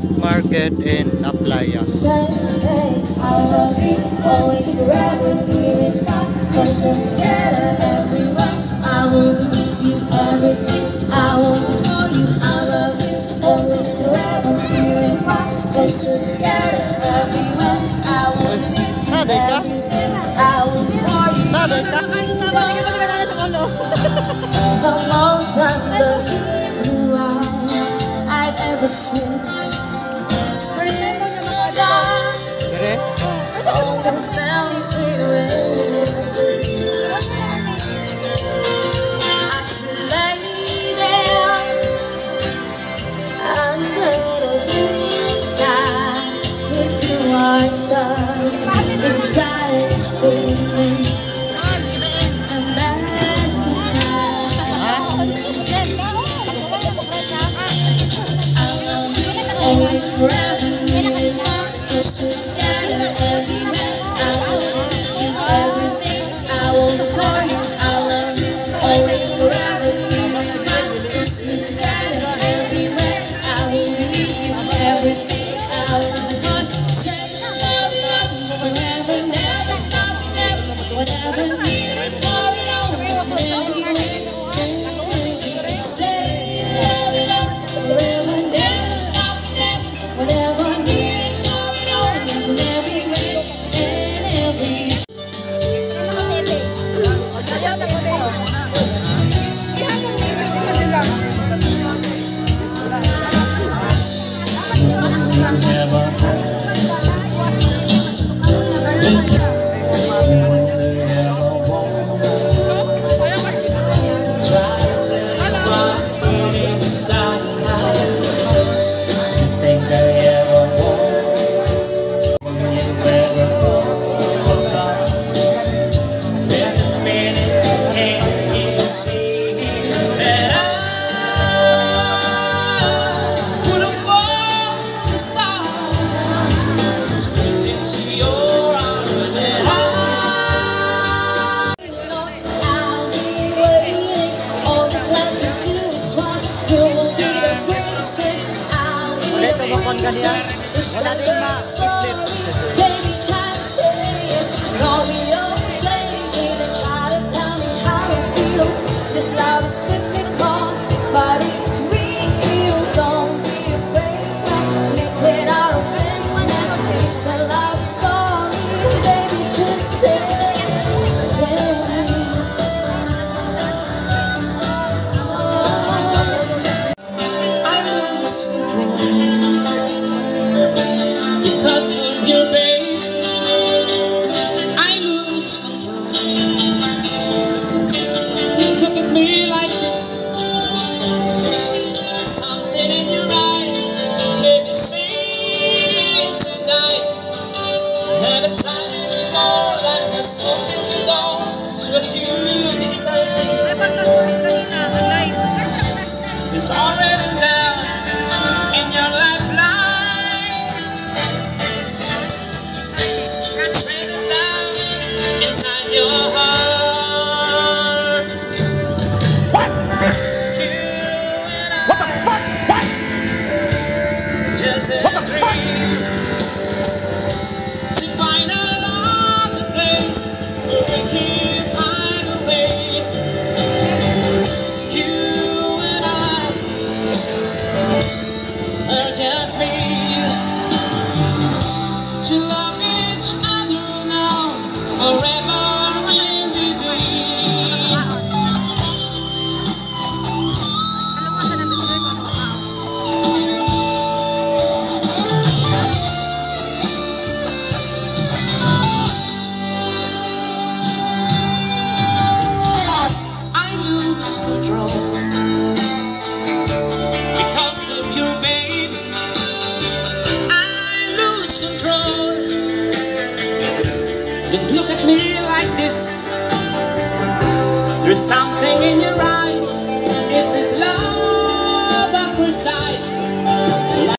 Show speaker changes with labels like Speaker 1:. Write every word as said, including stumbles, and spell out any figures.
Speaker 1: night market in Aplaya.
Speaker 2: Say, say, I love you, always forever, here in five. Listen together everywhere. I will give you everything. I will be for you. I love you, always forever, here in five. Listen together everywhere. I will give you everything. I will be for you. The most wonderful blue eyes I've ever seen. Oh, gonna smell you I should lay there under the blue sky with your white star inside singing a magical time. Always forever, listen together everywhere. I will do everything. I will live for you. I love you, always forever. Listen together everywhere. I will give you everything. I will live for you. Say love, love forever, never stop, never. Whatever needed for it always and everywhere. Say love, love forever, never stop, never. Whatever needed for it always and everywhere. And every
Speaker 1: Wala din ma-slip.
Speaker 2: Baby, try to say yes. Romeo say it and try to tell me how it feels. This love is difficult, but it's real. Don't be afraid, make it out of business. It's a love story, baby, just say it. I lose control because of your babe. I lose control. You look at me like this. Something in your eyes made me sing tonight. Never time anymore like I spoke to the dawn. So when you excite me, it's all written down in your lifelines. It's written down inside your heart. What? What the fuck? What? Just a what dream to find a lovely place where we can find a way. You and I are just made to love each other now, forever in between. I lose control because of your babe. I lose control. Don't look at me like this. There's something in your eyes. Is this love at first sight?